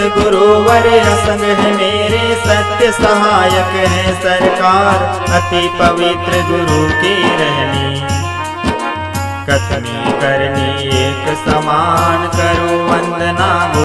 गुरुवर असंग है मेरे, सत्य सहायक है सरकार, अति पवित्र गुरु की रहनी, कथनी करनी एक समान, करो वंदना।